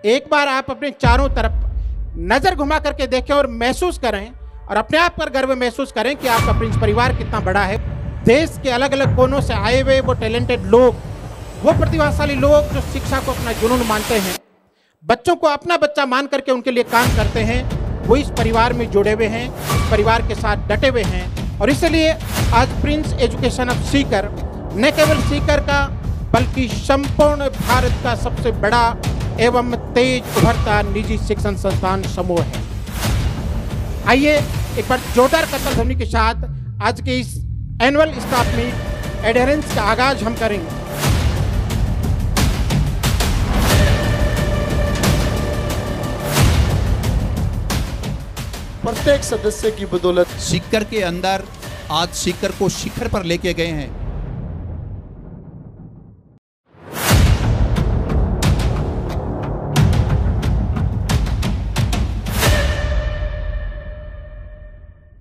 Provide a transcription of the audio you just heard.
एक बार आप अपने चारों तरफ नजर घुमा करके देखें और महसूस करें और अपने आप पर गर्व महसूस करें कि आपका प्रिंस परिवार कितना बड़ा है। देश के अलग अलग कोनों से आए हुए वो टैलेंटेड लोग, वो प्रतिभाशाली लोग जो शिक्षा को अपना जुनून मानते हैं, बच्चों को अपना बच्चा मान करके उनके लिए काम करते हैं, वो इस परिवार में जुड़े हुए हैं, इस परिवार के साथ डटे हुए हैं। और इसलिए आज प्रिंस एजुकेशन ऑफ सीकर न केवल सीकर का बल्कि संपूर्ण भारत का सबसे बड़ा एवं तेज उभरता निजी शिक्षण संस्थान समूह है। आइए एक बार जोरदार कतल ध्वनि के साथ आज के इस एनुअल स्टाफ मीट एडहेरेंस का आगाज हम करेंगे। प्रत्येक सदस्य की बदौलत सीकर के अंदर आज सीकर को शिखर पर लेके गए हैं।